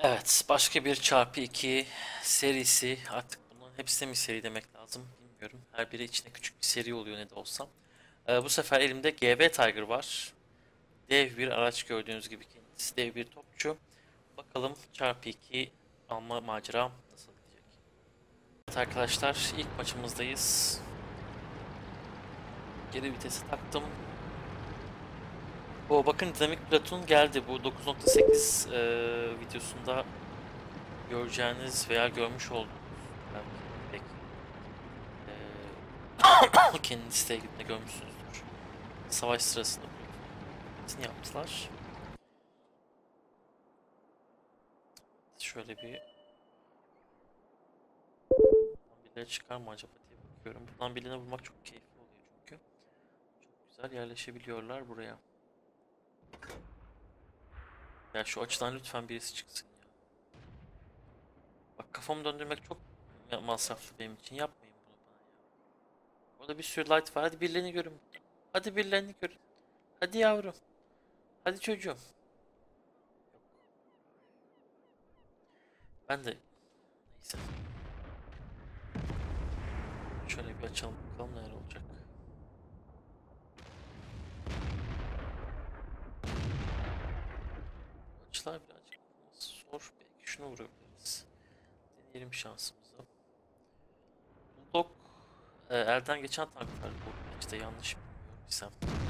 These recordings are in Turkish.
Evet, başka bir çarpı 2 serisi. Artık bunların hepsine mi seri demek lazım bilmiyorum. Her biri içinde küçük bir seri oluyor ne de olsa. Bu sefer elimde GV Tiger var. Dev bir araç, gördüğünüz gibi kendisi dev bir topçu. Bakalım çarpı 2 alma macera nasıl gidecek? Evet arkadaşlar, ilk maçımızdayız. Geri vitesi taktım. Bakın, dinamik Platon geldi. Bu 9.8 videosunda göreceğiniz veya görmüş olduğunuz belki pek kendiniz de ilgili görmüşsünüzdür. Savaş sırasında bunu yaptılar. Şöyle bir birileri çıkar mı acaba diye bakıyorum. Bundan birine vurmak çok keyifli oluyor çünkü. Çok güzel yerleşebiliyorlar buraya. Ya şu açıdan lütfen birisi çıksın ya. Bak, kafamı döndürmek çok masraflı benim için. Yapmayın bunu bana ya. Orada bir sürü light var. Hadi birilerini görün. Hadi birilerini görün. Hadi yavrum. Hadi çocuğum. Ben de neyse. Şöyle bir açalım bakalım neler olacak. Açılar birazcık zor. Belki şunu vurabiliriz. Deneyelim şansımızı. Bulldog elden geçen tanklar bu. İşte yanlış bilmiyorum isem.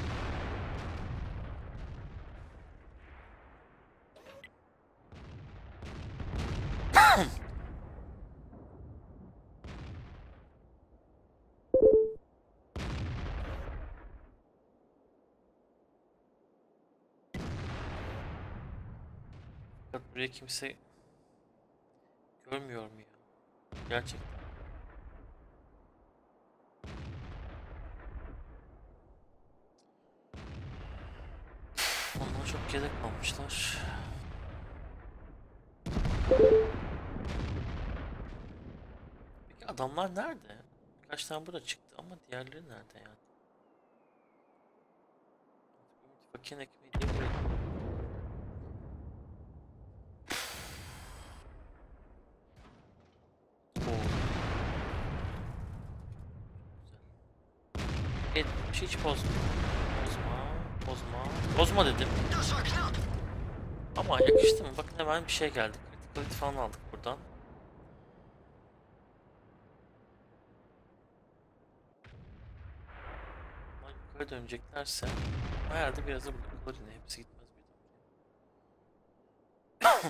Fakat buraya kimse görmüyor mu ya? Gerçekten. Onlar çok geride kalmışlar. Peki adamlar nerede? Birkaç tane burada çıktı ama diğerleri nerede yani? Fakir ekmeği diye buraya. Oo, güzel. Hiç bozma. Bozma. Bozma. Bozma dedim. Ama yakıştı mı? Bakın hemen bir şey geldi. Critical hit falan aldık buradan. Ama yukarı döneceklerse herhalde biraz da burada kalır yine. Hepsi gitmez birden.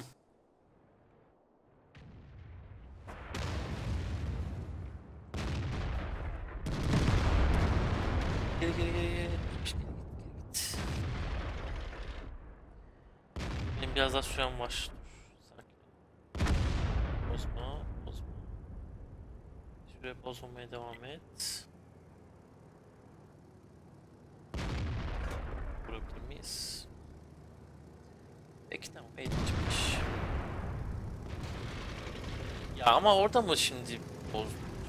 Geri geri geri geri. Gitmiş, geri git geri git. Benim biraz daha sürem var. Dur. Sakin ol. Bozma. Bozma. Şuraya bozmamaya devam et. Vurabilir miyiz? Peki tamam. Eğitimmiş. Ya ama orada mı şimdi bozdun?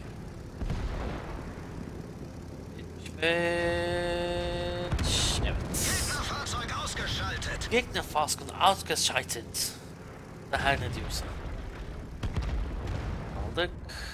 75. Evet. Gegnerfahrzeug ausgeschaltet. Da her ne diyorsan. Aldık.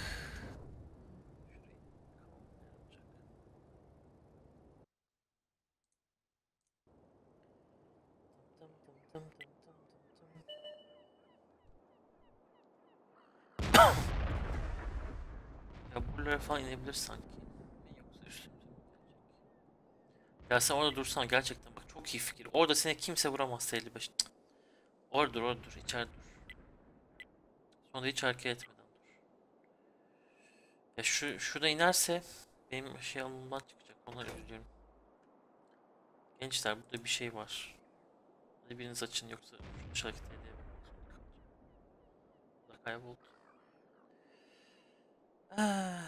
Ya buralara falan inebilir sanki. Yoksa üstümüze mi gelecek? Ya sen orada dursan gerçekten bak, çok iyi fikir. Orada seni kimse vuramaz 55. Cık. Orada dur, orada dur, içeride dur. Sonra hiç hareket etmeden dur. Ya şurada inerse benim şey alnımdan çıkacak. Onları üzülüyorum. Gençler, burada bir şey var. Hadi biriniz açın, yoksa şu hareket edememek zorunda kalacağım. Burada kayboldu. Ah.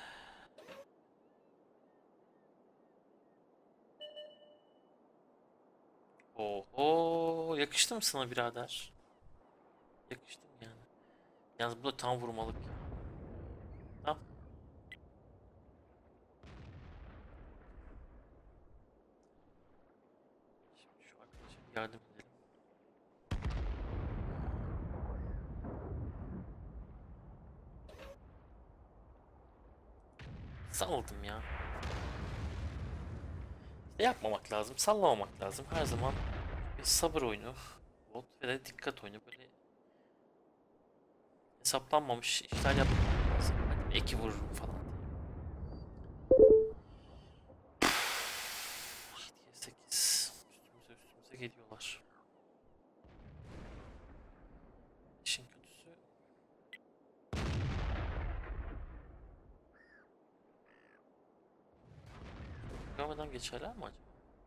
Oho, yakıştı mı sana birader? Yakıştı mı yani? Yalnız bu da tam vurmalık ya. Tamam. Şimdi şu arkadaşa bir yardım edelim. Salladım ya. İşte yapmamak lazım, sallamamak lazım. Her zaman bir sabır oyunu, bot ve de dikkat oyunu. Böyle hesaplanmamış işler yapmamak lazım. Hani eki vururum falan diye. 8. Üstümüze geliyorlar. İşin kötüsü görmeden geçerler mi acaba?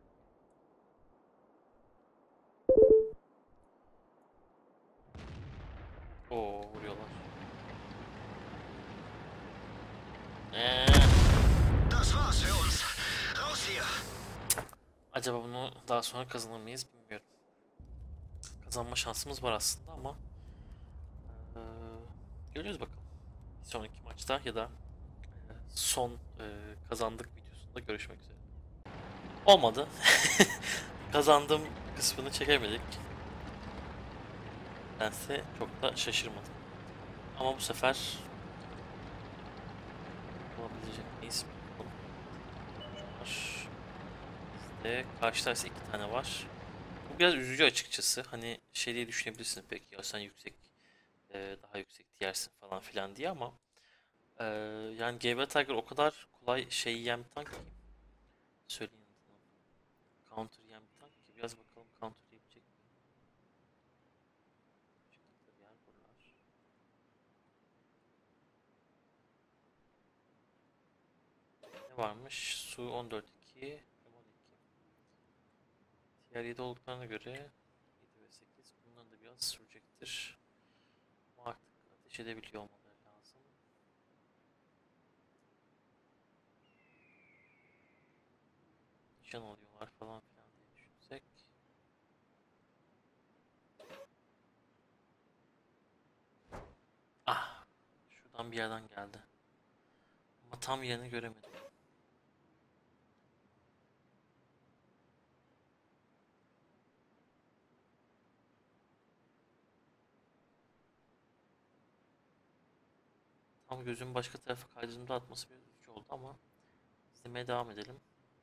Oo, vuruyorlar. Eee, Das war's für uns. Raus hier! acaba bunu daha sonra kazanır mıyız bilmiyorum. Kazanma şansımız var aslında ama eee görüyoruz bakalım. Bir sonraki maçta ya da son kazandık videosunda görüşmek üzere. Olmadı. Kazandığım kısmını çekemedik. Bense çok da şaşırmadım. Ama bu sefer olabilecek miyiz? Bakalım. Var. Bizde karşı tarafta iki tane var. Bu biraz üzücü açıkçası. Hani şey diye düşünebilirsin peki ya sen yüksek daha yüksek diyersin falan filan diye ama e, yani GB Tiger o kadar kolay şey yiyen bir tank ki söyleyin adını. Counter yiyen bir tank ki biraz bakalım counter yiyebilecek mi? Çıktıkları yer buralar. Ne varmış? Su 14-2, M12. Diğer 7 olduklarına göre 7 ve 8 bundan da biraz sürecektir. Ama artık ateş edebiliyor olmaları lazım. Nişan alıyorlar falan filan diye düşünsek. Ah! Şuradan bir yerden geldi. Ama tam yerini göremedim. Tam gözüm başka tarafa kaydırdığımda atması biraz üzücü oldu ama izlemeye devam edelim.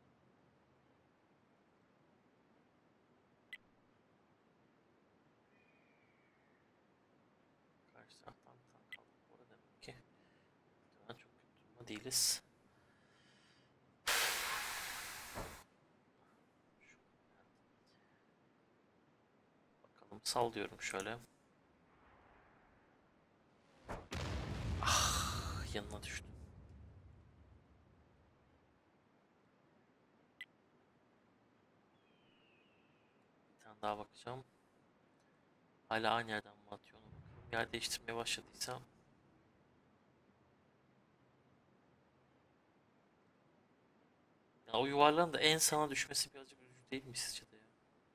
Karşı taraftan bir tane kaldık bu arada demek ki. Muhtemelen çok kötü durumda değiliz. Bakalım sallıyorum şöyle. Ah, yanına düştüm. Bir tane daha bakacağım. Hala aynı yerden mi atıyor ona bakalım. Yer değiştirmeye başladıysa. Ya o yuvarlağın da en sana düşmesi birazcık üzücü değil mi sizce de ya?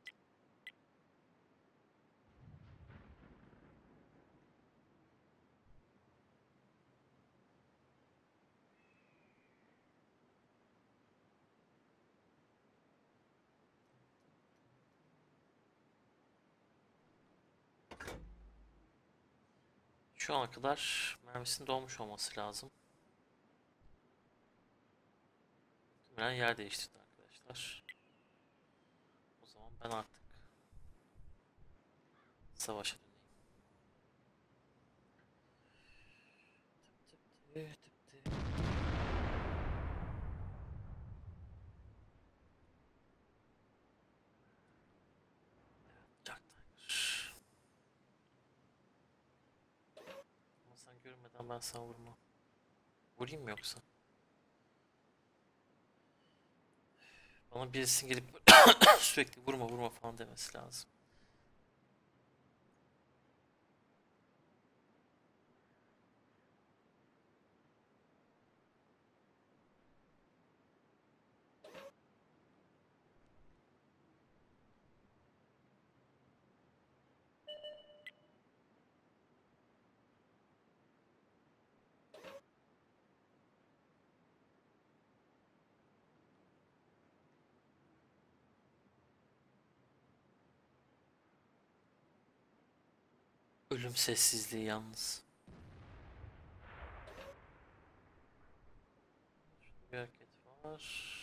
Şu ana kadar mermisinin dolmuş olması lazım. Muhtemelen yer değiştirdi arkadaşlar. O zaman ben artık savaşa döneyim. Tıp tıp tıp tıp. Jack Tiger. Ama sen görmeden ben sana vurma. Vurayım mı yoksa? Bana birisinin gelip sürekli vurma vurma falan demesi lazım. Ölüm sessizliği yalnız. var.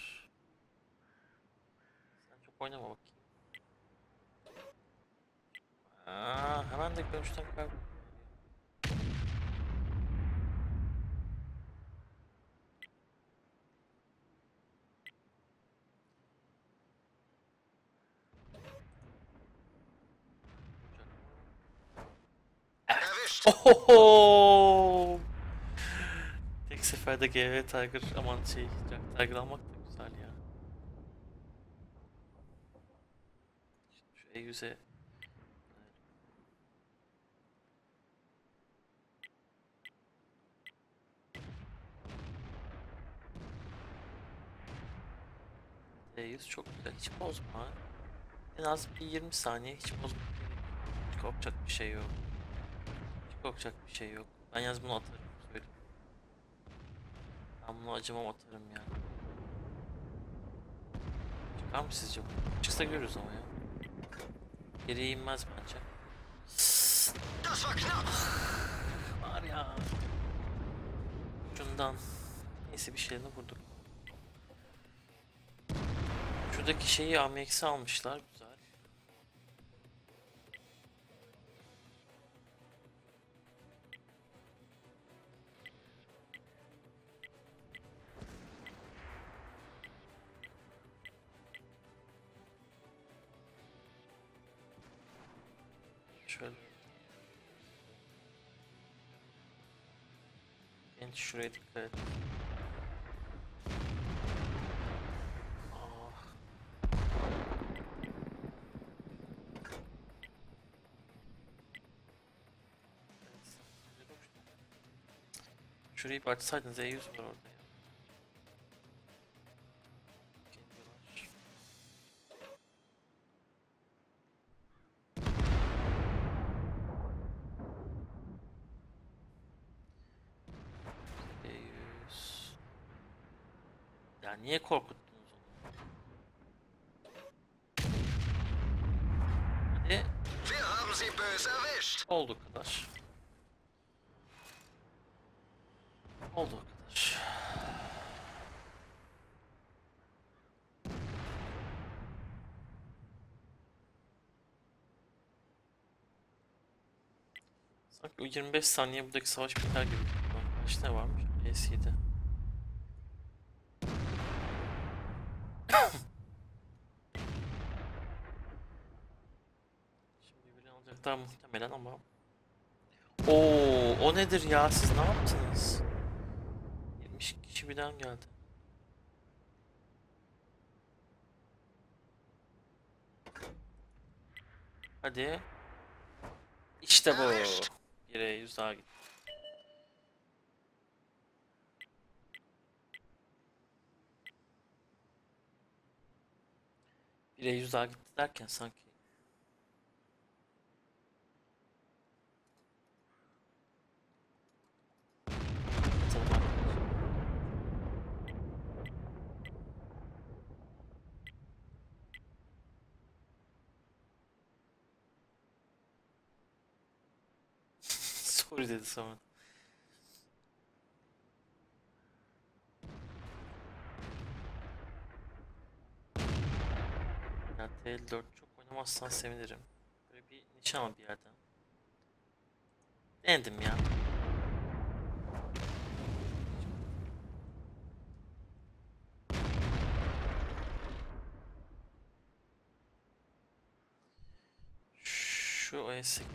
Sen çok oynama bakayım. Hemen de görüşten kaybol. Erwischt! Ohoho! Tek seferde GV Tiger aman şey Jack Tiger almak da güzel ya. Şu E100'e E100 çok güzel. Hiç bozma. En az bir 20 saniye hiç bozma. Hiç korkacak bir şey yok. Hiç korkacak bir şey yok. Ben yalnız bunu atarım. Söyleyeyim. Ben bunu acımam atarım ya. Çıkar mı sizce bu? Çıksa görürüz ama ya. Geriye inmez bence. Das war knapp! Var ya. Şundan. Neyse bir şeyini vurduk. Şuradaki şeyi AMX'e almışlar. Güzel. Şöyle. Genç şuraya dikkat et. Ah. Evet. Şurayı bir açsaydınız E100 var orada ya. Geliyorlar. E100. Ya niye korkuttunuz onu? Hadi Wir haben sie böse erwischt! olduğu kadar. Olduğu kadar. Sanki o 25 saniye buradaki savaş biter gibi. Kaç ne varmış? S7. Şimdi birini alacaklar muhtemelen ama. Oo, o nedir ya? Siz ne yaptınız? 70 kişi birden geldi. Hadi. İşte bu. Erwischt! 1'e 100 daha gitti. 1'e 100 daha gitti derken sanki. Tamam. Sorry dedi sonra. Ya TL4 çok oynamazsan sevinirim. Böyle bir nişan al bir yerden. Denedim ya. Şu OS8.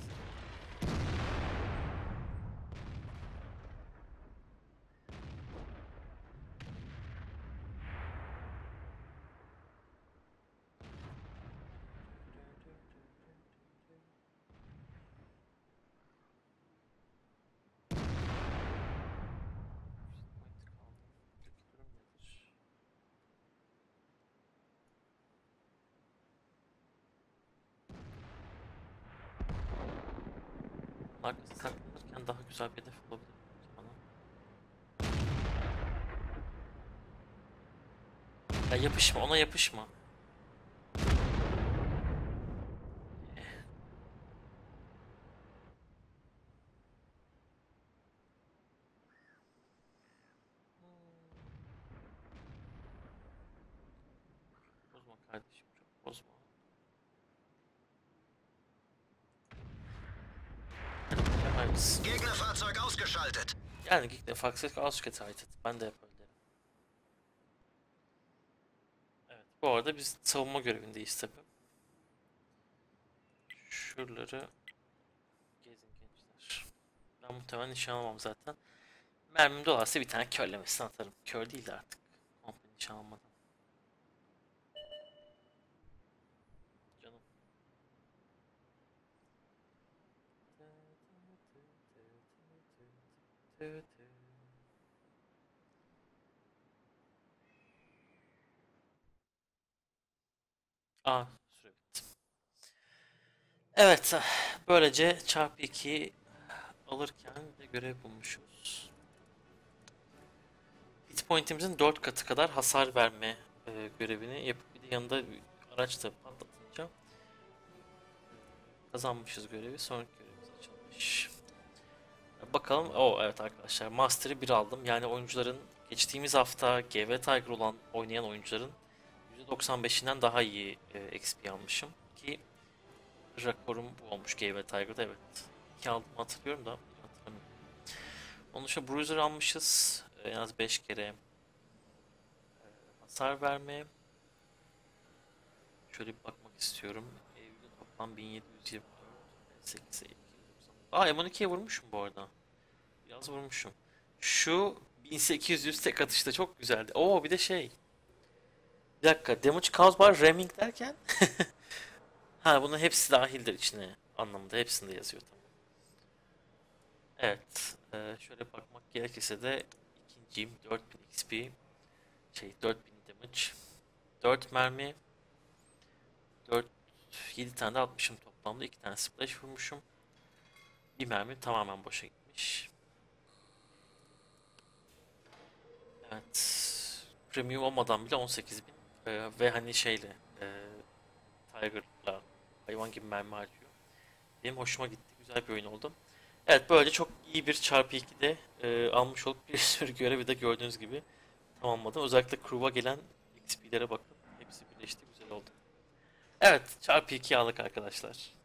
Arkası saklanırken daha güzel bir hedef olabilir bana. Ya yapışma, ona yapışma. kardeşim çok bozma. Yaparız. Gegnerfahrzeug ausgeschaltet. Yani Gegner Faxes ausgeschaltet. Ben de hep öyle derim. Evet. Bu arada biz savunma görevindeyiz tabi. Şuraları gezin gençler. Ben muhtemelen nişan almam zaten. Mermim dolarsa bir tane körlemesini atarım. Kör değil de artık. Komple nişan almadan. Canım. Aa, süre bitti. Evet, böylece çarpı 2 alırken de görev bulmuşuz. Hit point'imizin 4 katı kadar hasar verme görevini yapıp bir de yanında bir araç da patlatınca kazanmışız görevi. Sonraki görevimiz açılmış. Bakalım. Evet arkadaşlar, Master'ı 1 aldım. Yani oyuncuların geçtiğimiz hafta GV Tiger olan oynayan oyuncuların %95'inden daha iyi XP almışım ki rekorum bu olmuş GV Tiger'da, evet. 2 aldım hatırlıyorum da hatırlamıyorum. Onun dışında Bruiser almışız. En az 5 kere hasar verme. Şöyle bir bakmak istiyorum. Evde toplam 1724. 8'e 290. M12'ye vurmuşum bu arada. Biraz vurmuşum. Şu 1800 tek atışta çok güzeldi. Bir de şey. Bir dakika. Damage Cause Bar Ramming derken ha, bunun hepsi dahildir içine anlamında. Hepsinde yazıyor, tamam. Evet. Şöyle bakmak gerekirse de ikinciyim. 4000 XP. 4000 damage. 4 mermi. 4 7 tane de atmışım toplamda. 2 tane splash vurmuşum. Bir mermi tamamen boşa gitmiş. Evet. Premium olmadan bile 18.000. Ve hani şeyle Tiger'la hayvan gibi mermi harcıyor. Benim hoşuma gitti. Güzel bir oyun oldu. Evet, böylece çok iyi bir çarpı 2'de almış olup bir sürü görevi de gördüğünüz gibi tamamladım. Özellikle Crew'a gelen XP'lere bakın. Hepsi birleşti. Güzel oldu. Evet, çarpı 2 aldık arkadaşlar.